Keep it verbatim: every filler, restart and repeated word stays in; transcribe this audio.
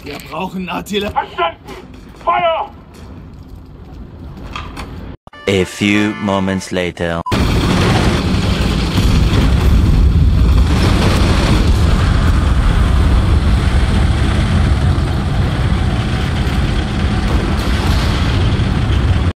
Wir brauchen Artillerie. Verstanden! Feuer! A few moments later.